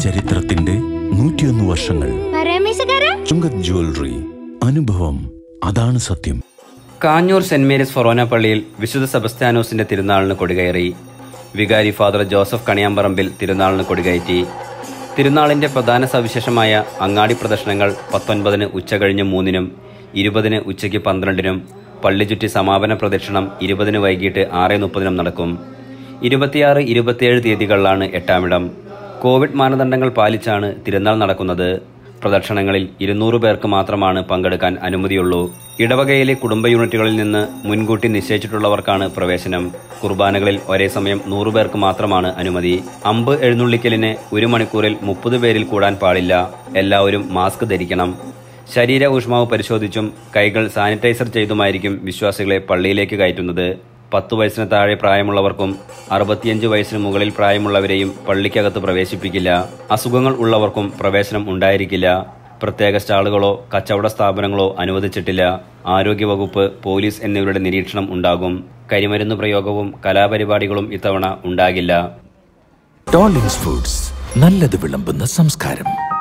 ചരിത്രത്തിന്റെ 101 വർഷങ്ങൾ. ചുങ്കത് ജ്വല്ലറി. അനുഭവം, അതാണ് സത്യം. കാഞ്ഞൂർ സെന്റ് മേരീസ് ഫൊറോന പള്ളിയിൽ വിശുദ്ധ സെബസ്ത്യാനോസിന്റെ തിരുനാളിന് കൊടികയറി. വികാരി ഫാദർ ജോസഫ് കണിയാമ്പറമ്പിൽ തിരുനാളിന് കൊടികയറ്റി. തിരുനാളിന്റെ പ്രധാന സവിശേഷമായ അങ്ങാടി പ്രദർശനങ്ങൾ 19-ന് ഉച്ചകഴിഞ്ഞ് 3-നും 20-ന് ഉച്ചയ്ക്ക് 12-നും പള്ളി ചുറ്റി സമാപന പ്രദക്ഷിണം 20-ന് വൈകിട്ട് 6:30-നും നടക്കും. 26, 27 തീയതികളിലാണ് എട്ടാമിടം. കോവിഡ് മാനദണ്ഡങ്ങൾ പാലിച്ചാണ് തിരുനാൾ നടക്കുന്നത്. പ്രദക്ഷിണങ്ങളിൽ 200 പേർക്ക് മാത്രമാണ് പങ്കെടുക്കാൻ അനുമതിയുള്ളൂ. ഇടവകയിലെ കുടുംബ യൂണിറ്റുകളിൽ നിന്ന് മുൻകൂട്ടി നിശ്ചയിച്ചിട്ടുള്ളവർക്കാണ് പ്രവേശനം. കുർബാനകളിൽ ഒരേ സമയം 100 പേർക്ക് മാത്രമാണ് അനുമതി. അമ്പ് എഴുന്നള്ളിക്കലിന് 1 മണിക്കൂറിൽ 30 പേരിൽ കൂടാൻ പാടില്ല. എല്ലാവരും മാസ്ക് ധരിക്കണം. ശരീര ഊഷ്മാവ് പരിശോധിച്ചും കൈകൾ സാനിറ്റൈസർ ചെയ്തുമായിരിക്കും വിശ്വാസികളെ പള്ളിയിലേക്ക് കയറ്റുന്നത്. 10 വയസ്സിന് താഴെ പ്രായമുള്ളവർക്കും 65 വയസ്സിന് മുകളിൽ പ്രായമുള്ളവരെയും പള്ളിക്കകത്ത് പ്രവേശിപ്പിക്കില്ല. അസുഖങ്ങൾ ഉള്ളവർക്കും പ്രവേശനം ഉണ്ടായിരിക്കില്ല. പ്രത്യേക സ്റ്റാളുകളോ കച്ചവട സ്ഥാപനങ്ങളോ അനുവദിച്ചിട്ടില്ല. ആരോഗ്യവകുപ്പ്, പോലീസ് എന്നിവരുടെ നിരീക്ഷണം ഉണ്ടാകും. കരിമരുന്ന് പ്രയോഗവും കലാപരിപാടികളും ഇത്തവണ ഉണ്ടാകില്ല. ടോളിംഗ്സ് ഫുഡ്സ്, നല്ലത് വിളമ്പുന്ന സംസ്കാരം.